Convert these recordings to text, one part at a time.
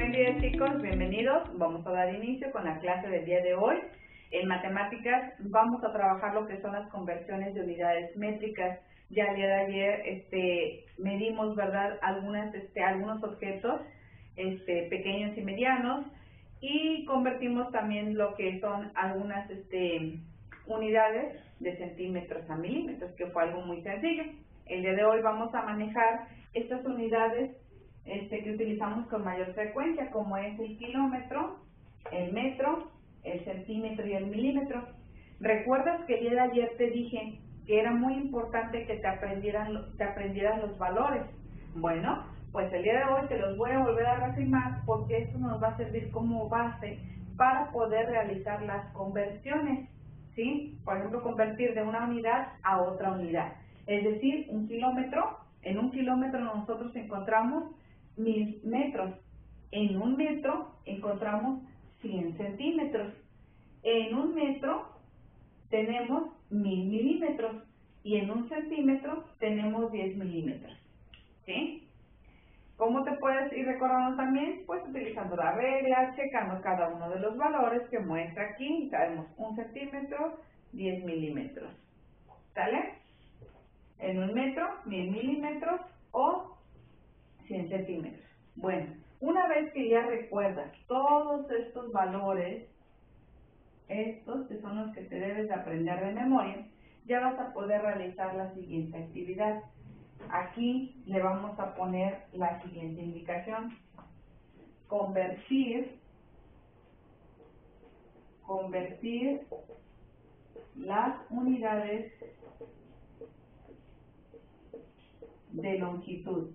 Buen día, chicos, bienvenidos. Vamos a dar inicio con la clase del día de hoy. En matemáticas vamos a trabajar lo que son las conversiones de unidades métricas. Ya el día de ayer medimos, ¿verdad?, algunos objetos pequeños y medianos, y convertimos también lo que son algunas unidades de centímetros a milímetros, que fue algo muy sencillo. El día de hoy vamos a manejar estas unidades que utilizamos con mayor frecuencia, como es el kilómetro, el metro, el centímetro y el milímetro. ¿Recuerdas que el día de ayer te dije que era muy importante que te aprendieras los valores? Bueno, pues el día de hoy te los voy a volver a reafirmar, porque esto nos va a servir como base para poder realizar las conversiones, ¿sí? Por ejemplo, convertir de una unidad a otra unidad. Es decir, un kilómetro, en un kilómetro nosotros encontramos 1000 metros. En un metro encontramos 100 centímetros. En un metro tenemos 1000 milímetros. Y en un centímetro tenemos 10 milímetros. ¿Sí? ¿Cómo te puedes ir recordando también? Pues utilizando la regla, checando cada uno de los valores que muestra aquí. Sabemos 1 centímetro, 10 milímetros. ¿Sale? En un metro, 1000 milímetros o 100 centímetros. Bueno, una vez que ya recuerdas todos estos valores, estos que son los que te debes de aprender de memoria, ya vas a poder realizar la siguiente actividad. Aquí le vamos a poner la siguiente indicación: convertir las unidades de longitud.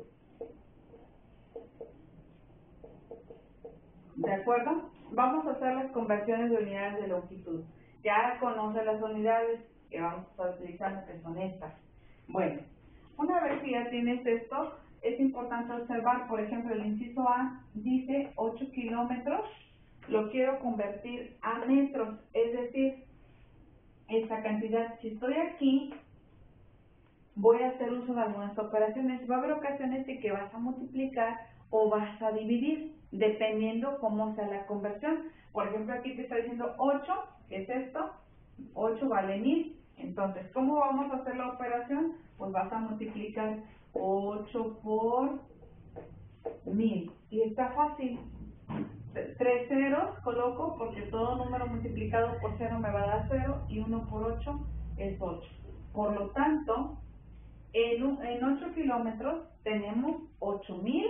¿De acuerdo? Vamos a hacer las conversiones de unidades de longitud. Ya conoces las unidades que vamos a estar utilizando, que son estas. Bueno, una vez que ya tienes esto, es importante observar, por ejemplo, el inciso A dice 8 kilómetros, lo quiero convertir a metros, es decir, esta cantidad. Si estoy aquí, voy a hacer uso de algunas operaciones. Va a haber ocasiones en que vas a multiplicar o vas a dividir, dependiendo cómo sea la conversión. Por ejemplo, aquí te está diciendo 8, ¿qué es esto? 8 vale 1000. Entonces, ¿cómo vamos a hacer la operación? Pues vas a multiplicar 8 por 1000. Y está fácil. 3 ceros coloco, porque todo número multiplicado por 0 me va a dar 0, y 1 por 8 es 8. Por lo tanto, en 8 kilómetros tenemos 8000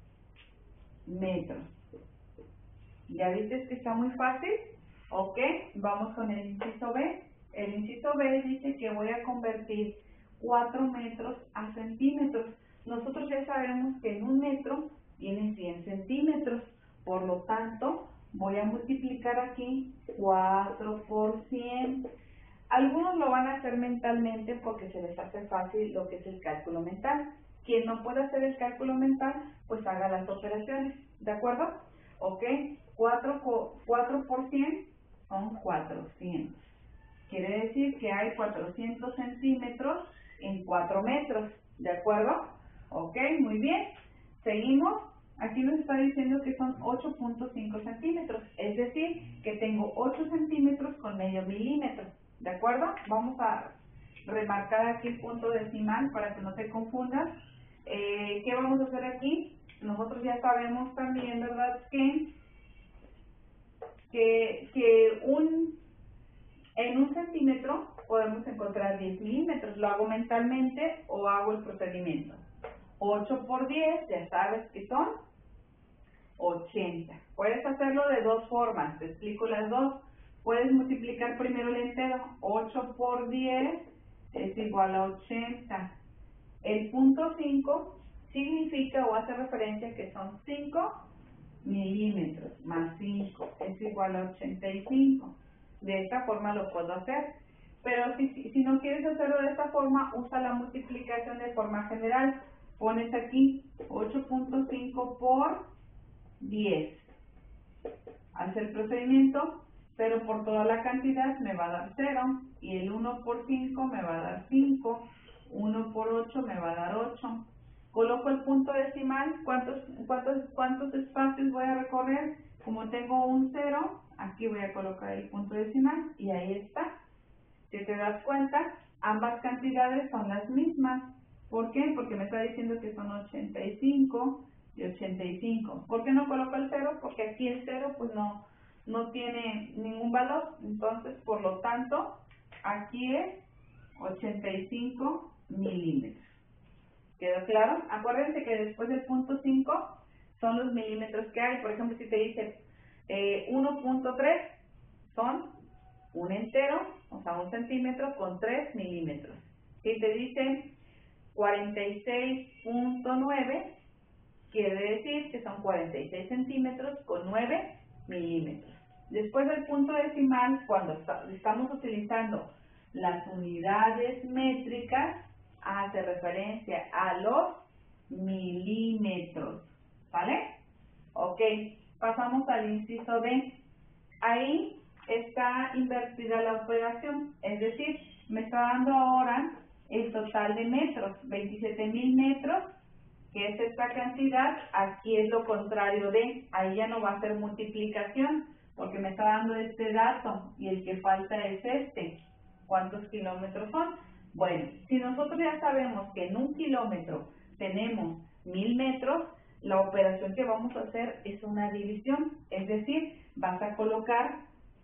metros. ¿Ya viste que está muy fácil? Ok, vamos con el inciso B. El inciso B dice que voy a convertir 4 metros a centímetros. Nosotros ya sabemos que en un metro tiene 100 centímetros. Por lo tanto, voy a multiplicar aquí 4 por 100. Algunos lo van a hacer mentalmente porque se les hace fácil lo que es el cálculo mental. Quien no puede hacer el cálculo mental, pues haga las operaciones. ¿De acuerdo? Ok, 4 por 100 son 400. Quiere decir que hay 400 centímetros en 4 metros. ¿De acuerdo? Ok, muy bien. Seguimos. Aquí nos está diciendo que son 8.5 centímetros. Es decir, que tengo 8 centímetros con medio milímetro. ¿De acuerdo? Vamos a remarcar aquí el punto decimal para que no te confundas. ¿Qué vamos a hacer aquí? Nosotros ya sabemos también, ¿verdad?, que en un centímetro podemos encontrar 10 milímetros. Lo hago mentalmente o hago el procedimiento. 8 por 10, ya sabes que son 80. Puedes hacerlo de dos formas, te explico las dos. Puedes multiplicar primero el entero. 8 por 10 es igual a 80. El punto 5 significa o hace referencia a que son 5 milímetros más 5 es igual a 85. De esta forma lo puedo hacer. Pero si no quieres hacerlo de esta forma, usa la multiplicación de forma general. Pones aquí 8.5 por 10. Hace el procedimiento, 0 por toda la cantidad me va a dar 0, y el 1 por 5 me va a dar 5, 1 por 8 me va a dar 8, Coloco el punto decimal, ¿cuántos espacios voy a recorrer? Como tengo un 0, aquí voy a colocar el punto decimal y ahí está. Si te das cuenta, ambas cantidades son las mismas. ¿Por qué? Porque me está diciendo que son 85 y 85. ¿Por qué no coloco el 0? Porque aquí el 0 pues no tiene ningún valor. Entonces, por lo tanto, aquí es 85 milímetros. ¿Quedó claro? Acuérdense que después del punto 5 son los milímetros que hay. Por ejemplo, si te dice 1.3 son un entero, o sea, 1 centímetro con 3 milímetros. Si te dice 46.9, quiere decir que son 46 centímetros con 9 milímetros. Después del punto decimal, cuando estamos utilizando las unidades métricas, hace referencia a los milímetros, ¿vale? Ok, pasamos al inciso B. Ahí está invertida la operación, es decir, me está dando ahora el total de metros, 27,000 metros, que es esta cantidad. Aquí es lo contrario de, ahí ya no va a ser multiplicación, porque me está dando este dato y el que falta es este. ¿Cuántos kilómetros son? Bueno, si nosotros ya sabemos que en un kilómetro tenemos 1000 metros, la operación que vamos a hacer es una división, es decir, vas a colocar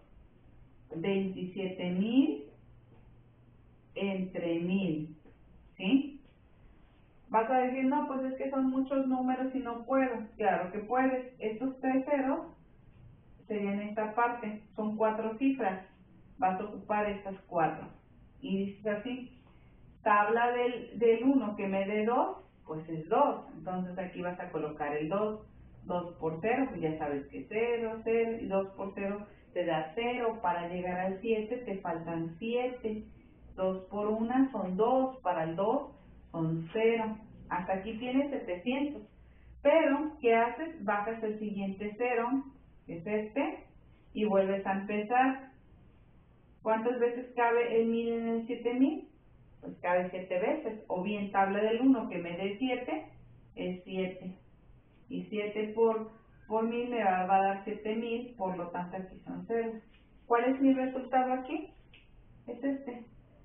27,000 entre 1000, ¿sí? Vas a decir, no, pues es que son muchos números y no puedo. Claro que puedes. Estos 3 ceros serían esta parte, son 4 cifras. Vas a ocupar estas 4. Y dices así, tabla del 1 que me dé 2, pues es 2. Entonces aquí vas a colocar el 2. 2 por 0, pues ya sabes que 0, 0, y 2 por 0 te da 0. Para llegar al 7 te faltan 7. 2 por 1 son 2, para el 2 son 0. Hasta aquí tienes 700. Pero, ¿qué haces? Bajas el siguiente 0, que es este, y vuelves a empezar. ¿Cuántas veces cabe el 1000 en el 7000? Pues cabe 7 veces. O bien tabla del 1 que me dé 7, es 7. Y 7 por 1000 me va a dar 7000, por lo tanto aquí son 0. ¿Cuál es mi resultado aquí? Es este.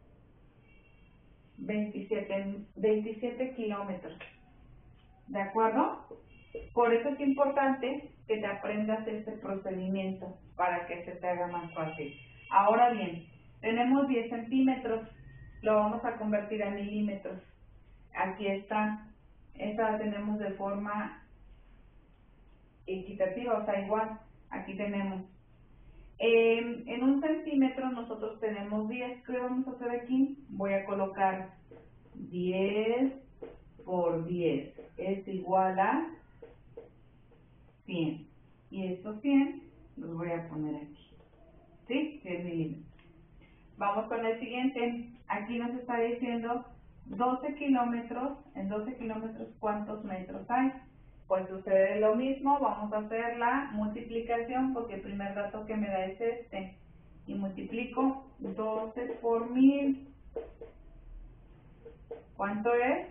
27 kilómetros. ¿De acuerdo? Por eso es importante que te aprendas este procedimiento para que se te haga más fácil. Ahora bien, tenemos 10 centímetros, lo vamos a convertir a milímetros. Aquí está, esta la tenemos de forma equitativa, o sea, igual. Aquí tenemos. En 1 centímetro nosotros tenemos 10. ¿Qué vamos a hacer aquí? Voy a colocar 10 por 10 es igual a 100. Y estos 100 los voy a poner aquí. ¿Sí? 10 milímetros. Vamos con el siguiente. Aquí nos está diciendo 12 kilómetros. En 12 kilómetros, ¿cuántos metros hay? Pues sucede lo mismo. Vamos a hacer la multiplicación porque el primer dato que me da es este. Y multiplico 12 por 1000. ¿Cuánto es?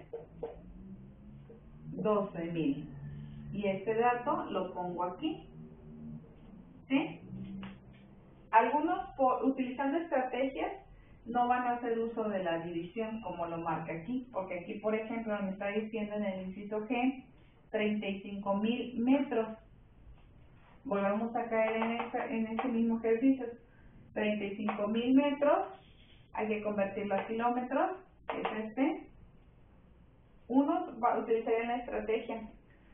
12,000. Y este dato lo pongo aquí. ¿Sí? Algunos, utilizando estrategias, no van a hacer uso de la división como lo marca aquí, porque aquí, por ejemplo, me está diciendo en el inciso G, 35,000 metros. Volvemos a caer en ese mismo ejercicio. 35,000 metros, hay que convertirlo a kilómetros, que es este. Uno va a utilizar en la estrategia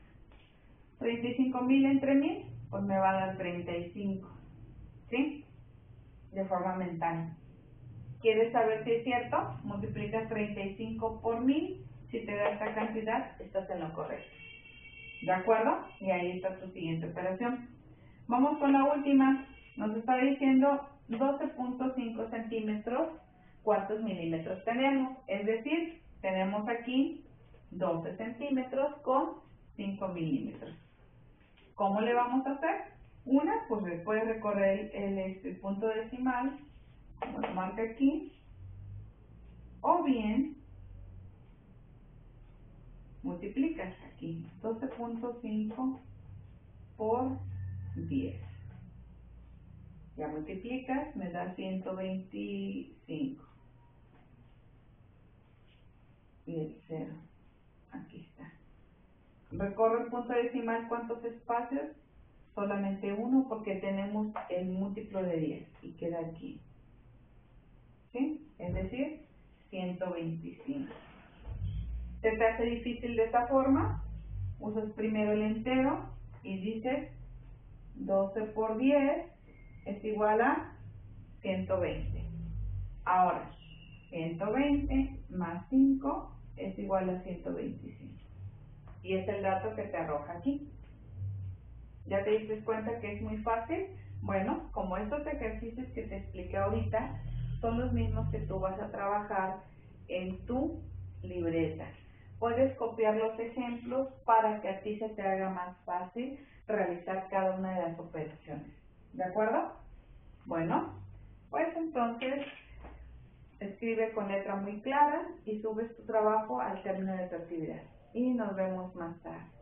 35,000 entre 1000, pues me va a dar 35, ¿sí? De forma mental. ¿Quieres saber si es cierto? Multiplicas 35 por 1000, si te da esta cantidad, estás en lo correcto. ¿De acuerdo? Y ahí está tu siguiente operación. Vamos con la última. Nos está diciendo 12.5 centímetros, ¿cuántos milímetros tenemos? Es decir, tenemos aquí 12 centímetros con 5 milímetros. ¿Cómo le vamos a hacer? Una, pues puedes recorrer el punto decimal, como lo marca aquí, o bien multiplicas aquí 12.5 por 10. Ya multiplicas, me da 125. Y el 0, aquí está. Recorre el punto decimal, ¿cuántos espacios? Solamente uno, porque tenemos el múltiplo de 10 y queda aquí. ¿Sí? Es decir, 125. ¿Se te hace difícil de esta forma? Usas primero el entero y dices 12 por 10 es igual a 120. Ahora, 120 más 5 es igual a 125. Y es el dato que te arroja aquí. ¿Ya te diste cuenta que es muy fácil? Bueno, como estos ejercicios que te expliqué ahorita son los mismos que tú vas a trabajar en tu libreta. Puedes copiar los ejemplos para que a ti se te haga más fácil realizar cada una de las operaciones. ¿De acuerdo? Bueno, pues entonces escribe con letra muy clara y subes tu trabajo al término de tu actividad. Y nos vemos más tarde.